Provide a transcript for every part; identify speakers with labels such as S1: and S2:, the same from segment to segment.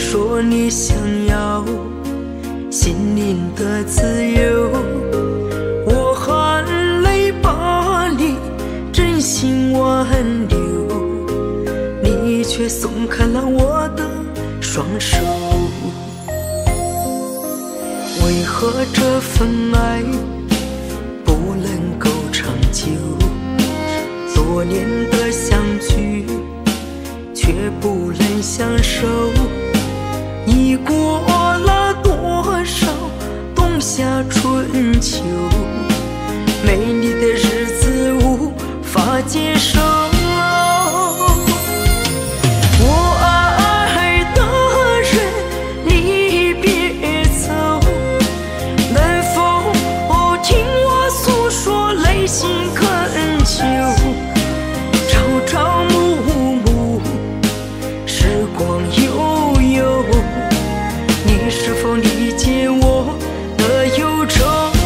S1: 说你想要心灵的自由，我含泪把你真心挽留，你却松开了我的双手。为何这份爱不能够长久？多年的相聚却不能相守，已过了多少冬夏春秋，没你的日子无法接受。我爱的人你别走，能否听我诉说内心恳求？朝朝暮暮时光悠悠，你是否理解我的忧愁？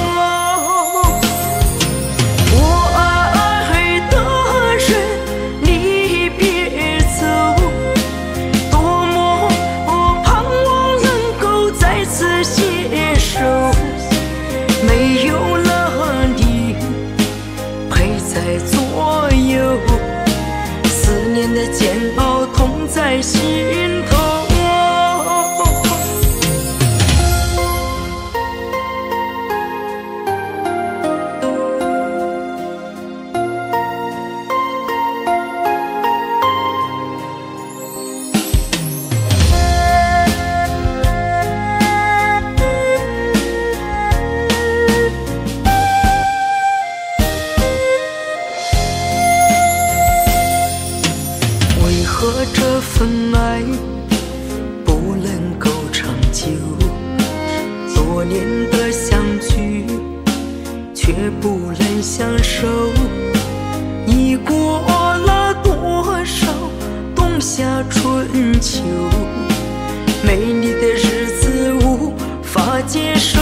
S1: 我爱的人你别走，多么盼望能够再次携手，没有了你陪在左右，思念的煎熬痛在心头。为何这份爱不能够长久？多年的相聚却不能相守，已过了多少冬夏春秋，没你的日子无法接受。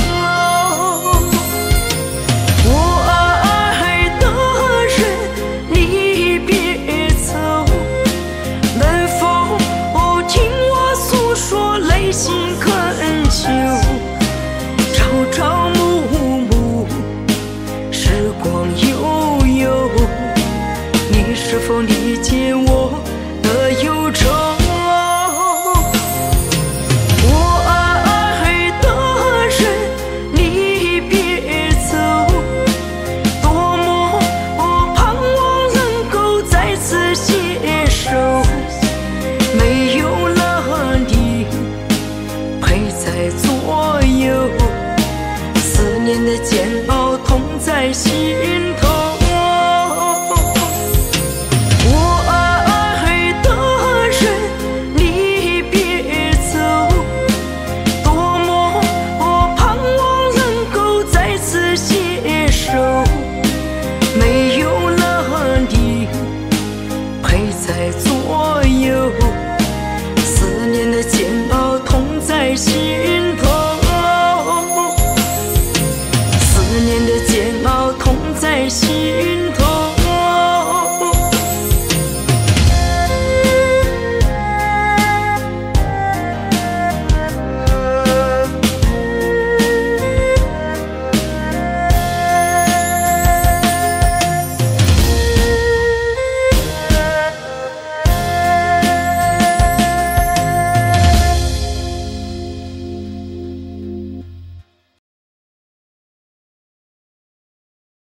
S1: 我爱的人你别走，能否听我诉说内心恳求？朝朝暮暮时光悠悠，你是否理解我的忧愁？我爱的人你别走，多么盼望能够再次携手，没有了你陪在左右，思念的煎熬痛在心头。我爱的人你别走，多么盼望能够再次携手，没有了你陪在左右，思念的煎熬痛在心头。思念的煎熬痛在心